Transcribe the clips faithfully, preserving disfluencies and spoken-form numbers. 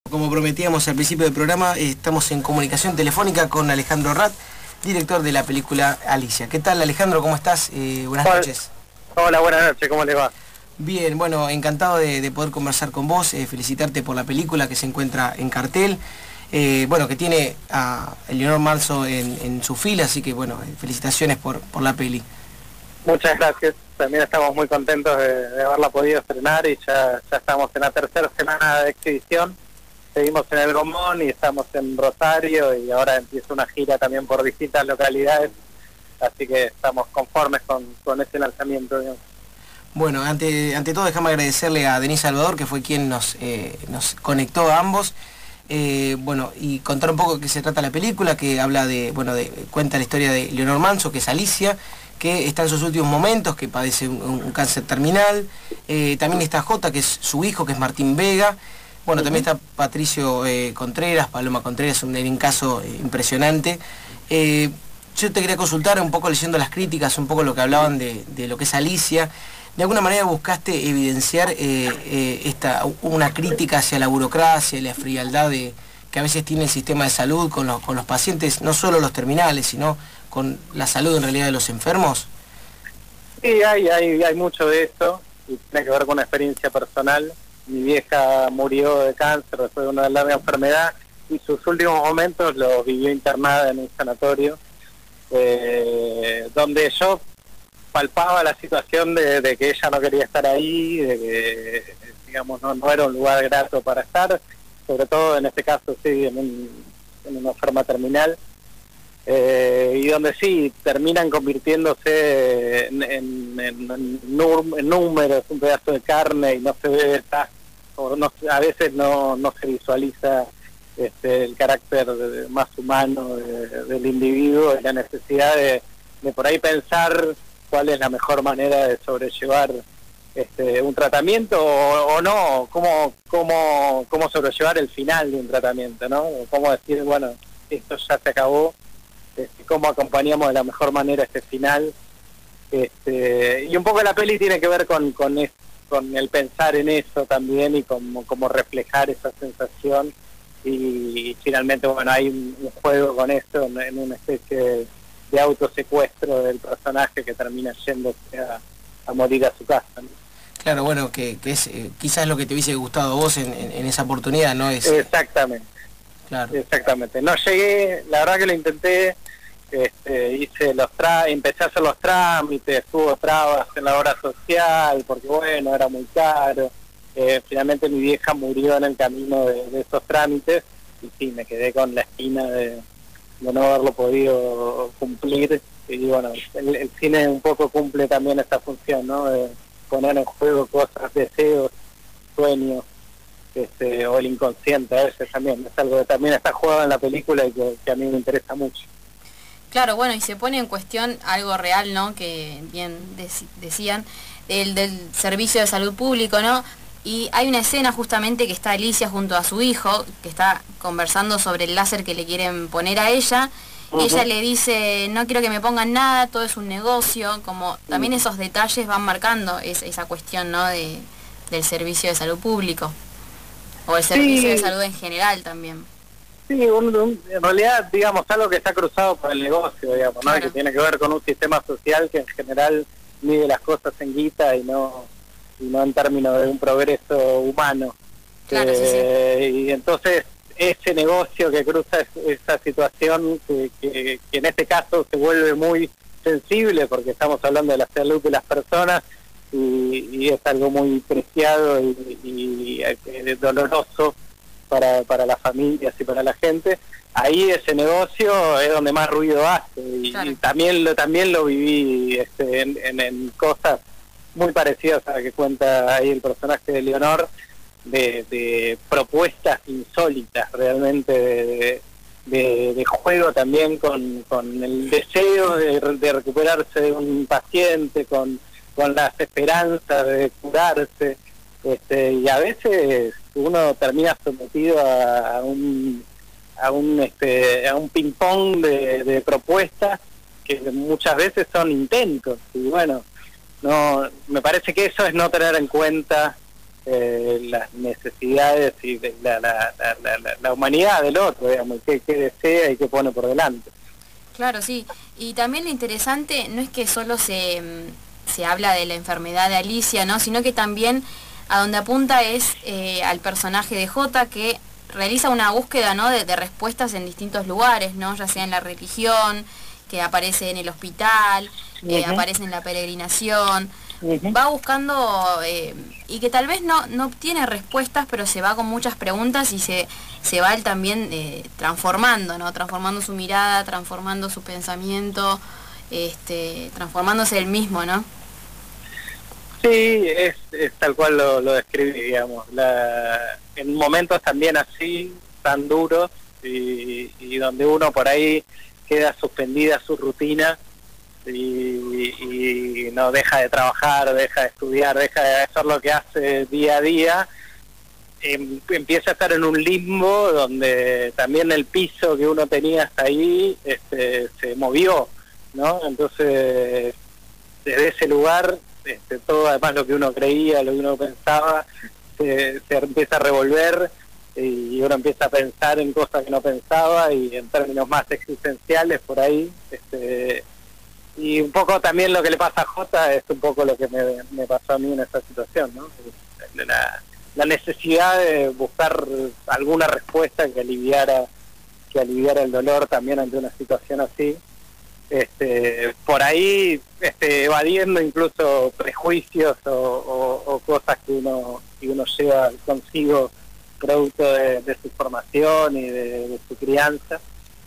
Como prometíamos al principio del programa, estamos en comunicación telefónica con Alejandro Rat, director de la película Alicia. ¿Qué tal, Alejandro? ¿Cómo estás? Eh, buenas Hola. noches. Hola, buenas noches. ¿Cómo les va? Bien, bueno, encantado de, de poder conversar con vos, eh, felicitarte por la película que se encuentra en cartel, eh, bueno, que tiene a Leonor Manso en, en su fila, así que bueno, felicitaciones por, por la peli. Muchas gracias. También estamos muy contentos de, de haberla podido estrenar y ya, ya estamos en la tercera semana de exhibición. Seguimos en El Gomón y estamos en Rosario y ahora empieza una gira también por distintas localidades, así que estamos conformes con, con ese lanzamiento, digamos. Bueno, ante, ante todo déjame agradecerle a Denis Salvador, que fue quien nos, eh, nos conectó a ambos, eh, bueno, y contar un poco de qué se trata la película, que habla de, bueno, de, cuenta la historia de Leonor Manso, que es Alicia, que está en sus últimos momentos, que padece un, un cáncer terminal, eh, también está Jota, que es su hijo, que es Martín Vega. Bueno, también está Patricio eh, Contreras, Paloma Contreras, un, un caso eh, impresionante. Eh, yo te quería consultar un poco, leyendo las críticas, un poco lo que hablaban de, de lo que es Alicia. ¿De alguna manera buscaste evidenciar eh, eh, esta, una crítica hacia la burocracia y la frialdad de, que a veces tiene el sistema de salud con los, con los pacientes, no solo los terminales, sino con la salud en realidad de los enfermos? Sí, hay, hay, hay mucho de esto y tiene que ver con una experiencia personal. Mi vieja murió de cáncer después de una larga enfermedad y sus últimos momentos los vivió internada en un sanatorio, eh, donde yo palpaba la situación de, de que ella no quería estar ahí, de que, digamos, no, no era un lugar grato para estar, sobre todo en este caso sí, en, un, en una enferma terminal, eh, y donde sí terminan convirtiéndose en, en, en, en, en números, un pedazo de carne, y no se ve, está, o no, a veces no, no se visualiza este, el carácter de, más humano de, del individuo y la necesidad de, de por ahí pensar cuál es la mejor manera de sobrellevar este, un tratamiento o, o no, cómo, cómo, cómo sobrellevar el final de un tratamiento, ¿no? Cómo decir, bueno, esto ya se acabó, este, cómo acompañamos de la mejor manera este final. Este, y un poco la peli tiene que ver con, con, es, con el pensar en eso también y como, como reflejar esa sensación. Y, y finalmente, bueno, hay un, un juego con esto en, en una especie de de autosecuestro del personaje que termina yéndose a, a morir a su casa, ¿no? Claro, bueno, que, que es eh, quizás lo que te hubiese gustado a vos en, en, en esa oportunidad, ¿no? Es, exactamente, claro. Exactamente. No llegué, la verdad que lo intenté, este, hice los tra empecé a hacer los trámites, tuvo trabas en la obra social, porque bueno, era muy caro. Eh, finalmente mi vieja murió en el camino de, de esos trámites, y sí, me quedé con la espina de... de no haberlo podido cumplir, y bueno, el, el cine un poco cumple también esta función, ¿no? De poner en juego cosas, deseos, sueños, este, o el inconsciente a veces también, es algo que también está jugado en la película y que, que a mí me interesa mucho. Claro, bueno, y se pone en cuestión algo real, ¿no? Que bien dec decían, el del servicio de salud público, ¿no? Y hay una escena justamente que está Alicia junto a su hijo, que está conversando sobre el láser que le quieren poner a ella, uh-huh. Y ella le dice, no quiero que me pongan nada, todo es un negocio, como también esos detalles van marcando es, esa cuestión, ¿no? De, del servicio de salud público, o el servicio sí. de salud en general también. Sí, un, un, en realidad, digamos, algo que está cruzado por el negocio, digamos, ¿no? Claro. Que tiene que ver con un sistema social que en general mide las cosas en guita y no... y no en términos de un progreso humano. Claro, eh, sí, sí. Y entonces ese negocio que cruza es, esa situación que, que, que en este caso se vuelve muy sensible porque estamos hablando de la salud de las personas y, y es algo muy preciado y, y, y doloroso para, para las familias y para la gente. Ahí ese negocio es donde más ruido hace y, claro. y también lo también lo viví este, en, en, en cosas muy parecidas a la que cuenta ahí el personaje de Leonor, de, de propuestas insólitas realmente, de, de, de juego también con, con el deseo de, de recuperarse de un paciente, con, con las esperanzas de curarse, este, y a veces uno termina sometido a, a un a un este a un ping pong de, de propuestas que muchas veces son intentos, y bueno, no, me parece que eso es no tener en cuenta eh, las necesidades y de la, la, la, la, la humanidad del otro, digamos, qué, qué desea y qué pone por delante. Claro, sí. Y también lo interesante no es que solo se, se habla de la enfermedad de Alicia, ¿no? Sino que también a donde apunta es eh, al personaje de Jota, que realiza una búsqueda, ¿no?, de, de respuestas en distintos lugares, ¿no? Ya sea en la religión, que aparece en el hospital, uh-huh. eh, aparece en la peregrinación. Uh-huh. Va buscando, eh, y que tal vez no, no obtiene respuestas, pero se va con muchas preguntas y se, se va él también eh, transformando, ¿no? Transformando su mirada, transformando su pensamiento, este, transformándose él mismo, ¿no? Sí, es, es tal cual lo, lo describí, digamos. La, en momentos también así, tan duros, y, y donde uno por ahí queda suspendida su rutina, Y, y no deja de trabajar, deja de estudiar, deja de hacer lo que hace día a día, em, empieza a estar en un limbo donde también el piso que uno tenía hasta ahí este, se movió, ¿no? Entonces, desde ese lugar, este, todo además lo que uno creía, lo que uno pensaba, se, se empieza a revolver y uno empieza a pensar en cosas que no pensaba y en términos más existenciales por ahí, este y un poco también lo que le pasa a Jota es un poco lo que me, me pasó a mí en esta situación, ¿no? La, la necesidad de buscar alguna respuesta que aliviara que aliviara el dolor también ante una situación así, este, por ahí este, evadiendo incluso prejuicios o, o, o cosas que uno que uno lleva consigo producto de, de su formación y de, de su crianza.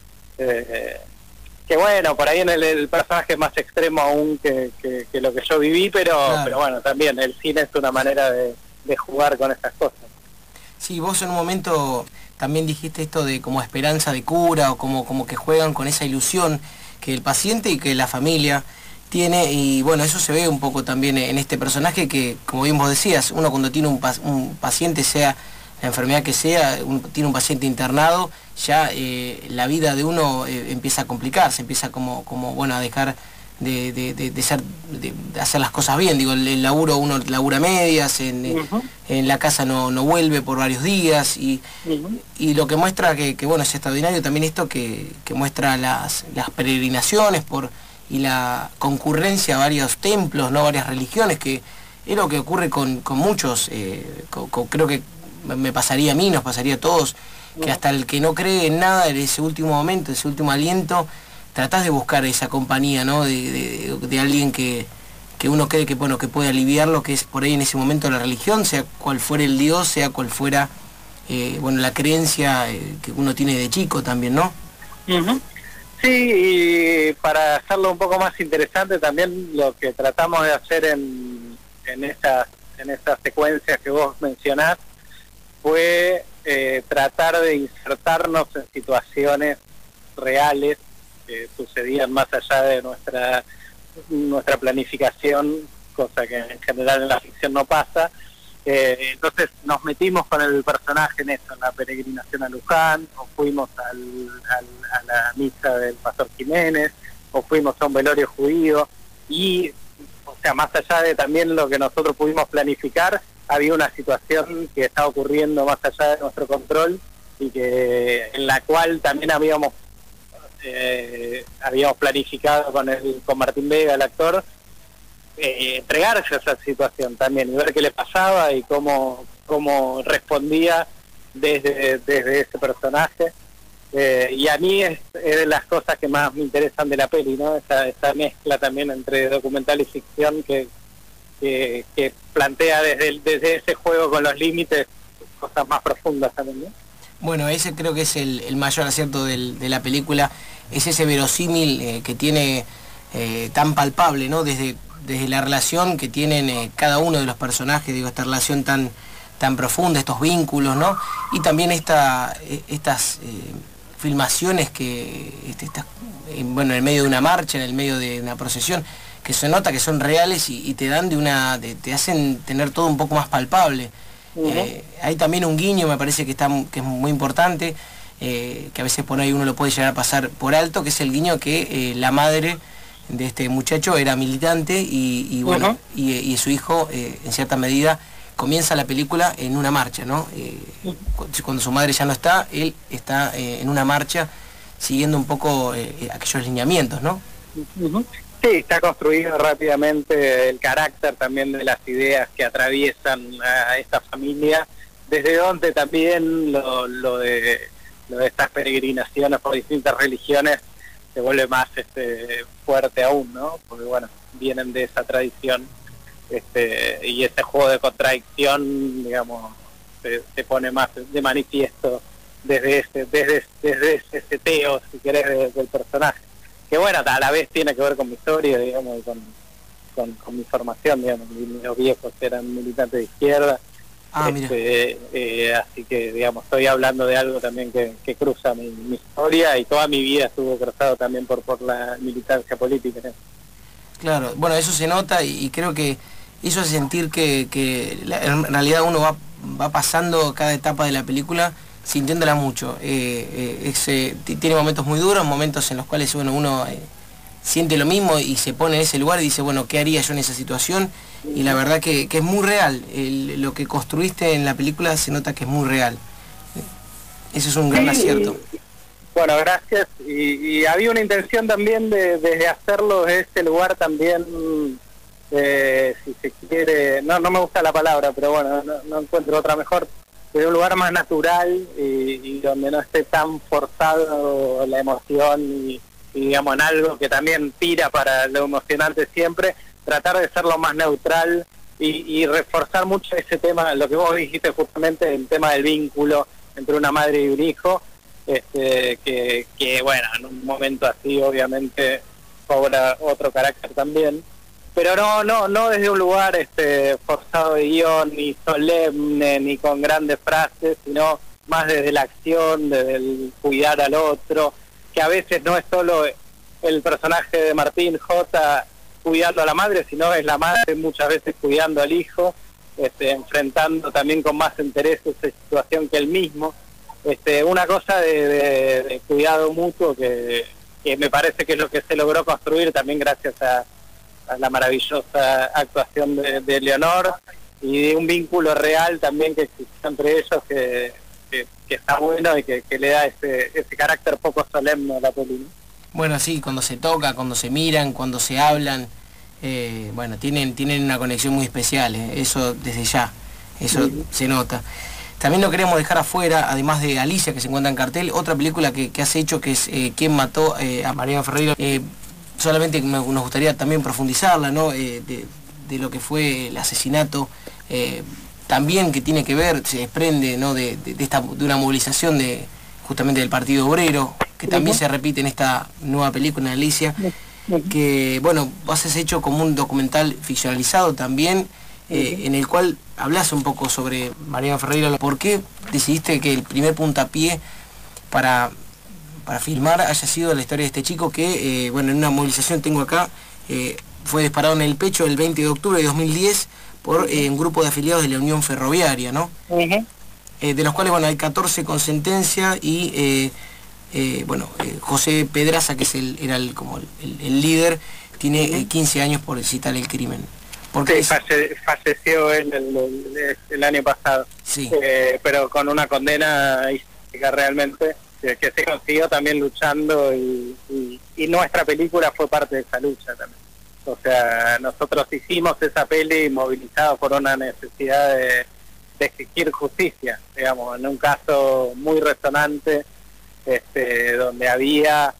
Eh, que bueno, por ahí en el, el personaje es más extremo aún que, que, que lo que yo viví, pero claro. pero bueno, también el cine es una manera de, de jugar con estas cosas. Sí, vos en un momento también dijiste esto de como esperanza de cura, o como, como que juegan con esa ilusión que el paciente y que la familia tiene, y bueno, eso se ve un poco también en este personaje que, como bien vos decías, uno cuando tiene un, un paciente, sea la enfermedad que sea, un, tiene un paciente internado, ya eh, la vida de uno eh, empieza a complicarse, empieza como, como bueno, a dejar de, de, de, de, ser, de, de hacer las cosas bien. Digo, el, el laburo uno labura medias, en, uh-huh. en la casa no, no vuelve por varios días, y, uh-huh. y lo que muestra que, que bueno, es extraordinario también esto que, que muestra las, las peregrinaciones por, y la concurrencia a varios templos, no varias religiones, que es lo que ocurre con, con muchos, eh, con, con, creo que me pasaría a mí, nos pasaría a todos, que hasta el que no cree en nada, en ese último momento, ese último aliento, tratás de buscar esa compañía, ¿no? De, de, de alguien que, que uno cree que, bueno, que puede aliviar lo que es por ahí en ese momento la religión, sea cual fuera el Dios, sea cual fuera eh, bueno, la creencia eh, que uno tiene de chico también, ¿no? Uh-huh. Sí, y para hacerlo un poco más interesante también lo que tratamos de hacer en, en, esas, en esas secuencias que vos mencionás fue eh, tratar de insertarnos en situaciones reales que sucedían más allá de nuestra nuestra planificación, cosa que en general en la ficción no pasa. Eh, entonces nos metimos con el personaje en eso, en la peregrinación a Luján, o fuimos al, al, a la misa del Pastor Jiménez, o fuimos a un velorio judío, y o sea, más allá de también lo que nosotros pudimos planificar, había una situación que estaba ocurriendo más allá de nuestro control y que en la cual también habíamos eh, habíamos planificado con el con Martín Vega, el actor, eh, entregarse a esa situación también y ver qué le pasaba y cómo cómo respondía desde desde ese personaje. Eh, y a mí es, es de las cosas que más me interesan de la peli, ¿no? Esa, esa mezcla también entre documental y ficción que Que, que plantea desde, el, desde ese juego con los límites cosas más profundas también, ¿no? Bueno, ese creo que es el, el mayor acierto del, de la película, es ese verosímil eh, que tiene eh, tan palpable, ¿no? Desde, desde la relación que tienen eh, cada uno de los personajes, digo, esta relación tan, tan profunda, estos vínculos, ¿no? Y también esta, estas eh, filmaciones que, este, estas, eh, bueno, en el medio de una marcha, en el medio de una procesión, que se nota que son reales y, y te dan de una, de, te hacen tener todo un poco más palpable. Uh-huh. eh, hay también un guiño, me parece que está que es muy importante, eh, que a veces por ahí uno lo puede llegar a pasar por alto, que es el guiño que eh, la madre de este muchacho era militante y, y bueno, uh-huh. y, y su hijo eh, en cierta medida comienza la película en una marcha, ¿no? Eh, cuando su madre ya no está, él está eh, en una marcha siguiendo un poco eh, aquellos lineamientos, ¿no? Uh-huh. Sí, está construido rápidamente el carácter también de las ideas que atraviesan a esta familia, desde donde también lo, lo, de, lo de estas peregrinaciones por distintas religiones se vuelve más este, fuerte aún, ¿no? Porque bueno, vienen de esa tradición, este, y ese juego de contradicción, digamos, se, se pone más de manifiesto desde ese, desde, desde ese seteo, si querés, de, del personaje. Que bueno, a la vez tiene que ver con mi historia, digamos, y con, con, con mi formación, digamos. Los viejos eran militantes de izquierda, ah, este, eh, así que, digamos, estoy hablando de algo también que, que cruza mi, mi historia, y toda mi vida estuvo cruzado también por, por la militancia política, ¿no? Claro, bueno, eso se nota y, y creo que eso hace sentir que, que la, en realidad uno va, va pasando cada etapa de la película sintiéndola mucho. Eh, eh, es, eh, tiene momentos muy duros, momentos en los cuales bueno, uno eh, siente lo mismo y se pone en ese lugar y dice, bueno, ¿qué haría yo en esa situación? Y la verdad que, que es muy real. El, lo que construiste en la película se nota que es muy real. Eso es un gran sí, acierto. Bueno, gracias. Y, y había una intención también de, de hacerlo de este lugar también, eh, si se quiere, no, no me gusta la palabra, pero bueno, no, no encuentro otra mejor, de un lugar más natural y, y donde no esté tan forzado la emoción y, y digamos en algo que también tira para lo emocionante siempre, tratar de ser lo más neutral y, y reforzar mucho ese tema, lo que vos dijiste justamente, el tema del vínculo entre una madre y un hijo, este, que, que bueno, en un momento así obviamente cobra otro carácter también. Pero no, no, no desde un lugar este, forzado de guión, ni solemne, ni con grandes frases, sino más desde la acción, desde el cuidar al otro, que a veces no es solo el personaje de Martín J cuidando a la madre, sino es la madre muchas veces cuidando al hijo, este, enfrentando también con más interés esa situación que él mismo. Este, una cosa de, de, de cuidado mutuo que, que me parece que es lo que se logró construir también gracias a a la maravillosa actuación de, de Leonor y de un vínculo real también que existe entre ellos que, que, que está bueno y que, que le da ese, ese carácter poco solemne a la película. Bueno, sí, cuando se toca, cuando se miran, cuando se hablan, eh, bueno, tienen, tienen una conexión muy especial, eh, eso desde ya, eso sí. Se nota. También no queremos dejar afuera, además de Alicia, que se encuentra en cartel, otra película que, que has hecho, que es eh, ¿Quién mató eh, a Mariano Ferreira? Eh, solamente nos gustaría también profundizarla, ¿no? Eh, de, de lo que fue el asesinato, eh, también que tiene que ver, se desprende, ¿no? de, de, de, esta, de una movilización de justamente del Partido Obrero, que también uh-huh. se repite en esta nueva película de Alicia, uh-huh. que, bueno, vos has hecho como un documental ficcionalizado también, eh, uh-huh. en el cual hablas un poco sobre Mariano Ferreira. ¿Por qué decidiste que el primer puntapié para... para filmar haya sido la historia de este chico que, eh, bueno, en una movilización tengo acá, eh, fue disparado en el pecho el veinte de octubre de dos mil diez por eh, un grupo de afiliados de la Unión Ferroviaria, ¿no? Uh-huh. eh, de los cuales, bueno, hay catorce con sentencia y, eh, eh, bueno, eh, José Pedraza, que es el, era el, como el, el líder, tiene uh-huh. eh, quince años por citar el crimen. Porque sí, falle, falleció él el, el, el año pasado, sí. eh, pero con una condena histórica realmente, que se consiguió también luchando y, y, y nuestra película fue parte de esa lucha también. O sea, nosotros hicimos esa peli movilizados por una necesidad de, de exigir justicia, digamos, en un caso muy resonante, este, donde había,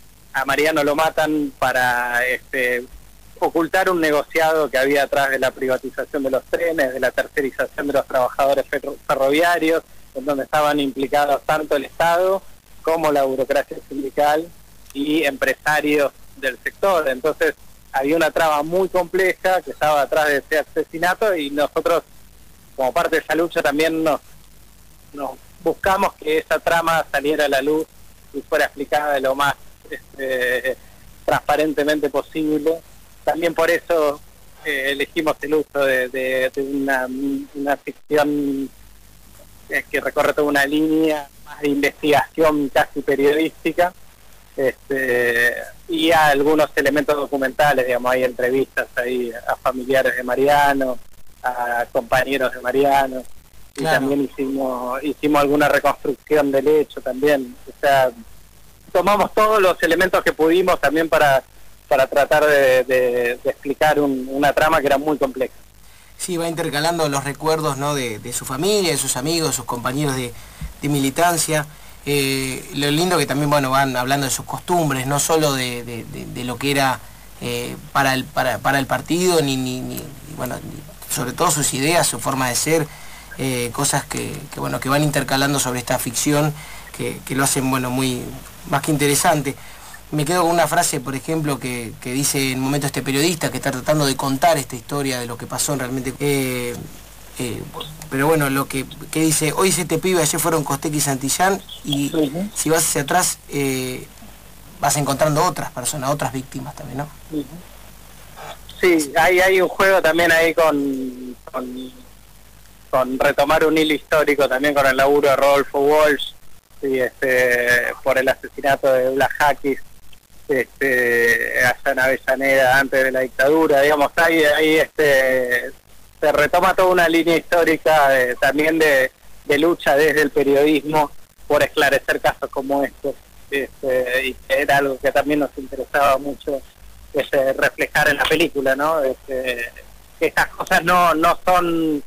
a Mariano lo matan para este, ocultar un negociado que había atrás de la privatización de los trenes, de la tercerización de los trabajadores ferro, ferroviarios, en donde estaban implicados tanto el Estado como la burocracia sindical y empresarios del sector. Entonces había una trama muy compleja que estaba atrás de ese asesinato y nosotros, como parte de esa lucha, también nos, nos buscamos que esa trama saliera a la luz y fuera explicada de lo más este, transparentemente posible. También por eso eh, elegimos el uso de, de, de una, una ficción que recorre toda una línea más de investigación casi periodística, este, y a algunos elementos documentales, digamos, hay entrevistas ahí a familiares de Mariano, a compañeros de Mariano, y claro. también hicimos hicimos alguna reconstrucción del hecho también, o sea, tomamos todos los elementos que pudimos también para, para tratar de, de, de explicar un, una trama que era muy compleja. Sí, va intercalando los recuerdos, ¿no?, de, de su familia, de sus amigos, sus compañeros de, de militancia. Eh, lo lindo que también, bueno, van hablando de sus costumbres, no solo de, de, de, de lo que era eh, para, el, para, para el partido, ni, ni, ni bueno, ni, sobre todo sus ideas, su forma de ser, eh, cosas que, que, bueno, que van intercalando sobre esta ficción que, que lo hacen, bueno, muy más que interesante. Me quedo con una frase, por ejemplo, que, que dice en un momento este periodista que está tratando de contar esta historia de lo que pasó realmente. Eh, eh, pero bueno, lo que, que dice, hoy este pibe, ayer fueron Costec y Santillán, y uh-huh. si vas hacia atrás eh, vas encontrando otras personas, otras víctimas también, ¿no? Uh-huh. Sí, hay, hay un juego también ahí con, con, con retomar un hilo histórico también con el laburo de Rodolfo Walsh, y este, por el asesinato de Blas Jaquis, este, allá en Avellaneda antes de la dictadura, digamos, ahí, ahí este, se retoma toda una línea histórica de, también de, de lucha desde el periodismo por esclarecer casos como estos, este, y que era algo que también nos interesaba mucho este, reflejar en la película, ¿no? Este, que estas cosas no, no son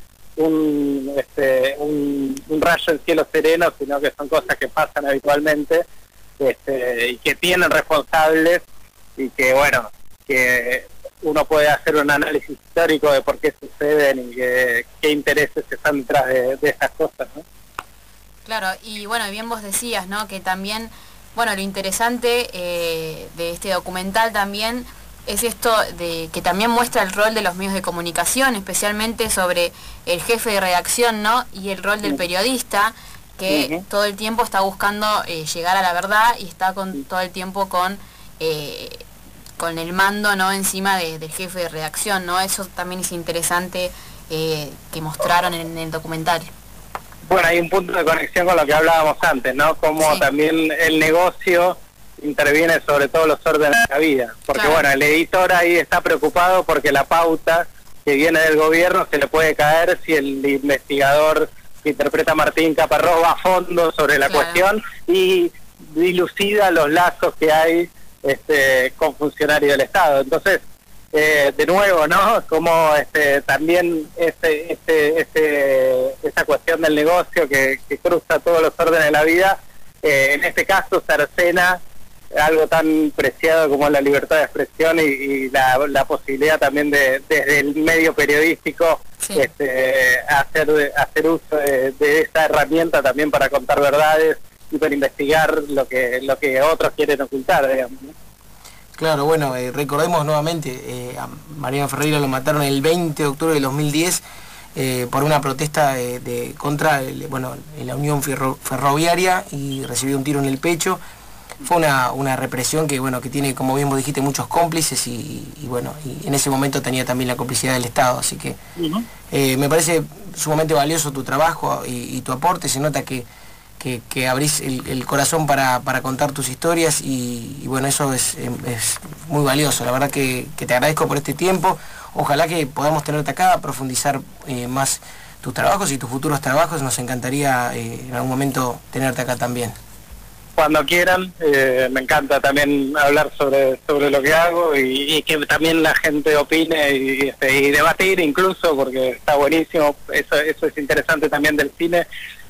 un, este, un, un rayo en cielo sereno, sino que son cosas que pasan habitualmente, Este, y que tienen responsables, y que bueno, que uno puede hacer un análisis histórico de por qué suceden y que, qué intereses están detrás de, de esas cosas, ¿no? Claro, y bueno, bien vos decías, ¿no?, que también, bueno, lo interesante eh, de este documental también es esto de que también muestra el rol de los medios de comunicación, especialmente sobre el jefe de redacción, ¿no?, y el rol del periodista, que uh-huh. todo el tiempo está buscando eh, llegar a la verdad y está con todo el tiempo con eh, con el mando, ¿no?, encima de, del jefe de redacción, ¿no? Eso también es interesante eh, que mostraron en, en el documental. Bueno, hay un punto de conexión con lo que hablábamos antes, ¿no? Como sí. también el negocio interviene sobre todos los órdenes de la vida. Porque claro. bueno, el editor ahí está preocupado porque la pauta que viene del gobierno se le puede caer si el investigador que interpreta Martín Caparrós va a fondo sobre la claro. cuestión y dilucida los lazos que hay este, con funcionarios del Estado. Entonces, eh, de nuevo, ¿no? Como este, también este, este, este, esta cuestión del negocio que, que cruza todos los órdenes de la vida, eh, en este caso cercena algo tan preciado como la libertad de expresión y, y la, la posibilidad también de desde el medio periodístico sí. este, hacer hacer uso de, de esta herramienta también para contar verdades y para investigar lo que lo que otros quieren ocultar, digamos, ¿no? Claro, bueno, eh, recordemos nuevamente, eh, a Mariano Ferreira lo mataron el veinte de octubre de dos mil diez eh, por una protesta de, de contra el, bueno, en la Unión Ferro, Ferroviaria, y recibió un tiro en el pecho. Fue una, una represión que, bueno, que tiene, como bien vos dijiste, muchos cómplices y, y bueno, y en ese momento tenía también la complicidad del Estado, así que uh-huh. eh, me parece sumamente valioso tu trabajo y, y tu aporte. Se nota que, que, que abrís el, el corazón para, para contar tus historias y, y bueno, eso es, es muy valioso. La verdad que, que te agradezco por este tiempo. Ojalá que podamos tenerte acá, profundizar eh, más tus trabajos y tus futuros trabajos. Nos encantaría eh, en algún momento tenerte acá también. Cuando quieran, eh, me encanta también hablar sobre sobre lo que hago y, y que también la gente opine y, este, y debatir incluso, porque está buenísimo. Eso, eso es interesante también del cine,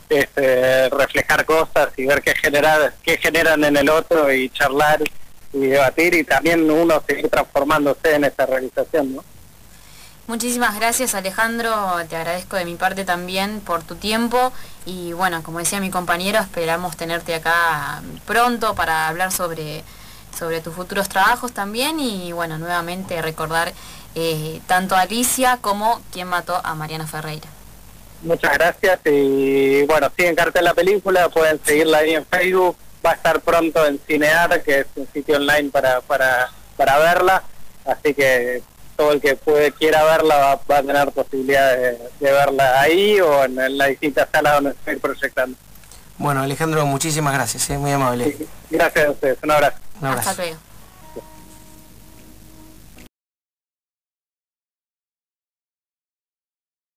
este, reflejar cosas y ver qué generar, qué generan en el otro y charlar y debatir, y también uno seguir transformándose en esa realización, ¿no? Muchísimas gracias, Alejandro, te agradezco de mi parte también por tu tiempo y bueno, como decía mi compañero, esperamos tenerte acá pronto para hablar sobre, sobre tus futuros trabajos también y bueno, nuevamente recordar eh, tanto a Alicia como quien mató a Mariano Ferreira. Muchas gracias y bueno, siguen cartel la película, pueden seguirla ahí en Facebook, va a estar pronto en Cinear, que es un sitio online para, para, para verla, así que todo el que puede quiera verla va, va a tener posibilidad de, de verla ahí o en, en las distintas salas donde estoy proyectando. Bueno, Alejandro, muchísimas gracias, ¿eh? Muy amable. Sí, gracias a ustedes, un abrazo. Un abrazo. Hasta luego.